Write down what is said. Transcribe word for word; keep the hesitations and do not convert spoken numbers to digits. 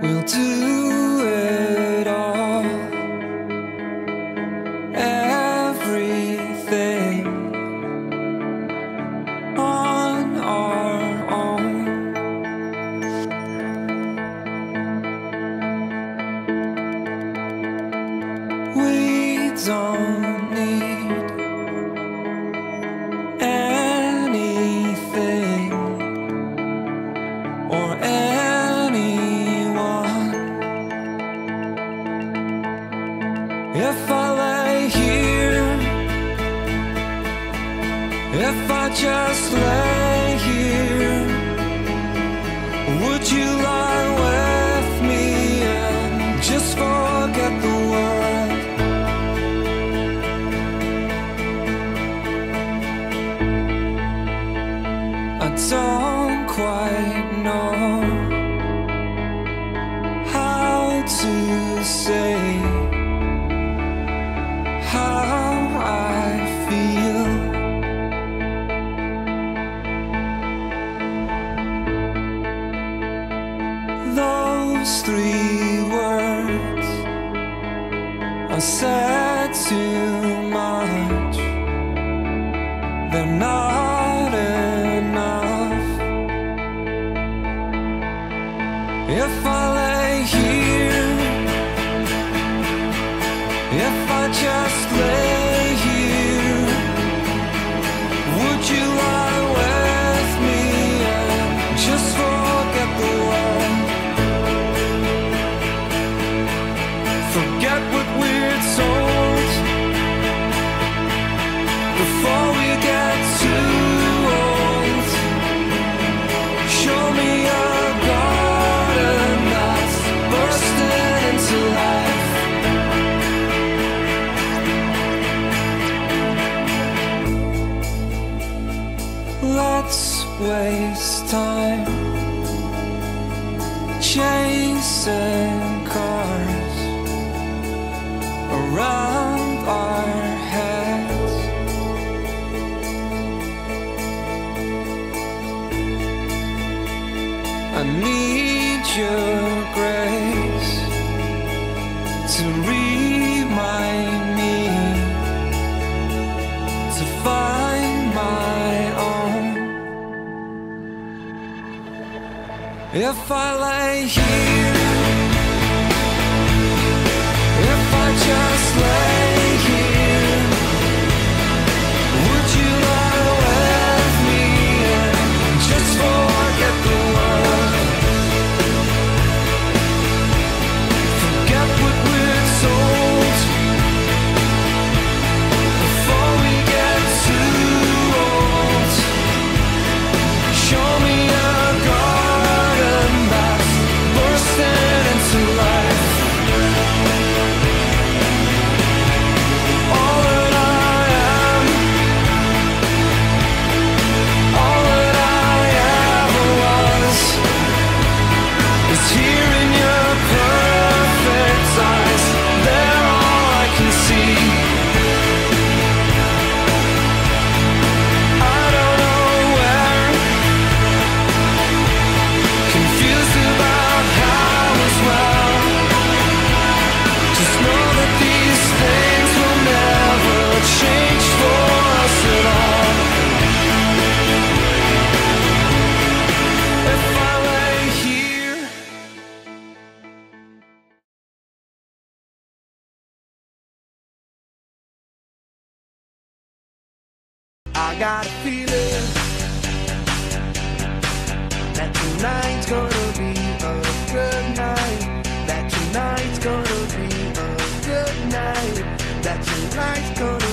we'll do it all. Everything on our own. We don't need anything or anyone. If I lay here, if I just lay here, would you lie with me and just forget the world? I don't quite know how to say how I feel. Those three words are said too much. They're not enough. If I lay here, if I just lay here, would you lie with me and just forget the world? Forget what we're told before we get too old. Show me a garden that's bursting into life. Let's waste time chasing cars around our heads. I need your grace to remind me to find my own. If I lay here, if I just lay here, would you lie with me and just forget the world? Forget what we're told before we get too old. Show me a garden that's bursting into life. All that I am, all that I ever was, is here in your perfect eyes. They're all I can see. I don't know where, confused about how as well. Just know that these things will never change for us at all. If I lay here, I got a feeling that tonight's gonna be a good night. That tonight's gonna be a good night. That tonight's gonna